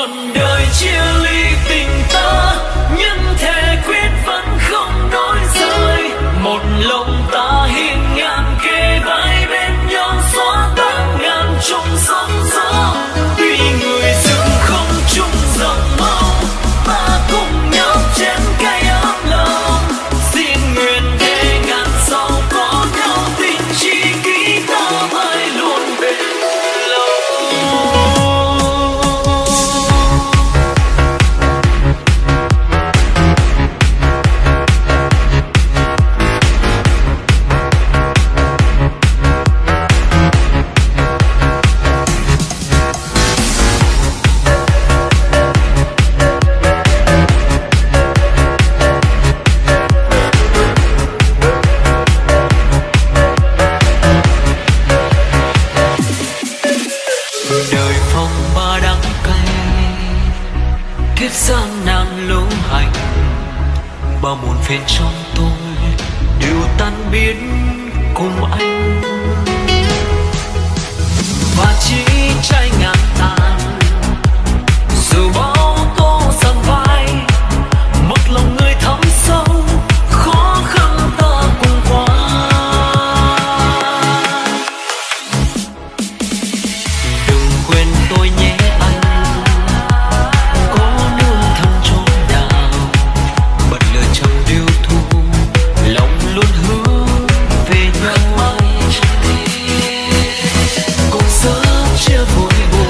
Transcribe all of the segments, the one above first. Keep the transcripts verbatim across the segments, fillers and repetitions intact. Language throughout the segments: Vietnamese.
phần đời chia ly tình ta, nhưng thề quyết vẫn không nói rời. Một lòng ta hiên ngang kề vai bên nhau, xóa tan ngàn trong sóng gió. Tuy người dưng không chung dòng máu, ta cùng nhau chén cây ấm lòng. Xin nguyện thề ngàn sau có nhau, tình chi kỷ ta mãi luôn bên lâu. Đời phong ba đắng cay, kiếp gian nan lỗ hành. Bao muôn phiền trong tôi đều tan biến cùng anh. Và chỉ trái ngàn tàn, dù bao tố dằn vai, một lòng người thấm sâu, khó khăn ta cùng qua. Đừng quên tôi nhé anh, có nương thân chốn nào, bật lửa trong điêu thu, lòng luôn hướng về nhau. Cùng sớm chia vui buồn,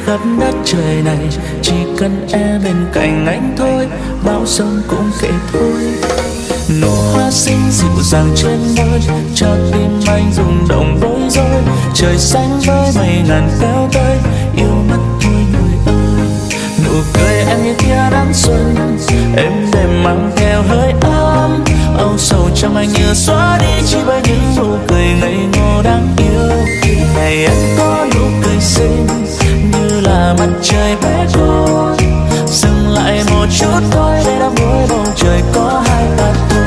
khắp đất trời này, chỉ cần em bên cạnh anh thôi, bão giông cũng kệ thôi. Nụ hoa xinh dịu dàng trên môi, cho tim anh rung động bối rối. Trời xanh với mây ngàn kéo tới, yêu mất thôi người ơi. Nụ cười em như tia nắng xuân, em đêm mang theo hơi ấm. Âu sầu trong anh như xóa đi, chỉ bởi những nụ cười ngây ngô đáng yêu. Ngày em có nụ cười xinh như là mặt trời bé con, dừng lại một chút thôi để đắm đuối bầu trời có hai ta thôi.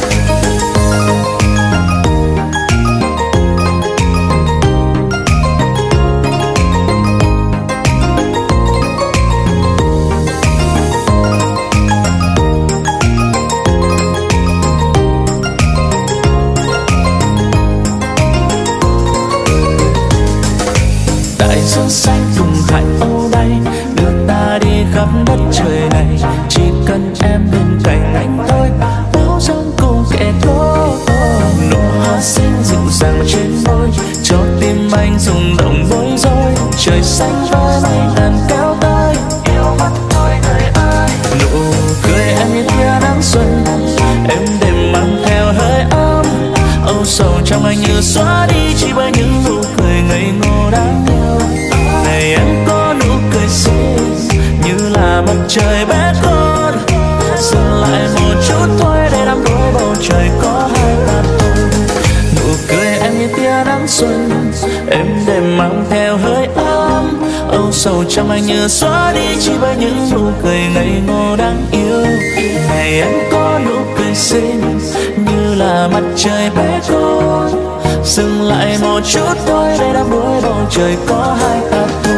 Đại dương xanh cùng hải âu đây đưa ta đi khắp đất trời này, chỉ cần em bên cạnh anh thôi, bão giông cùng kẻ thôi. Nụ hoa xinh dịu dàng trên môi, cho tim anh rung động bối rối. Trời xanh với mây ngàn kéo tới, yêu mất thôi người ơi. Nụ cười em như tia nắng xuân, em đêm mang theo hơi ấm. Âu sầu trong anh như xóa đi, chỉ bởi những nụ cười ngây ngô đáng yêu. Này em có nụ cười xinh như là mặt trời bé con, dừng lại một chút thôi để đắm đuối bầu trời có hai ta thôi. Nụ cười em như tia nắng xuân, em đêm mang theo hơi ấm. Âu sầu trong anh như xóa đi, chỉ bởi những nụ cười ngây ngô đáng yêu. Này em có nụ cười xinh như là mặt trời bé con, dừng lại một chút thôi để đắm đuối bầu trời có hai ta thôi.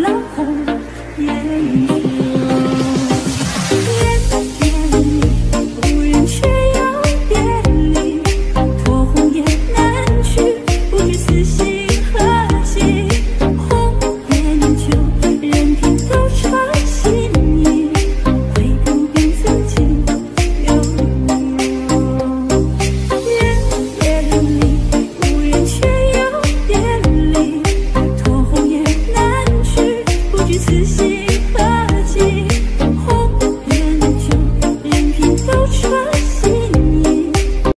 lá hồng. Yeah.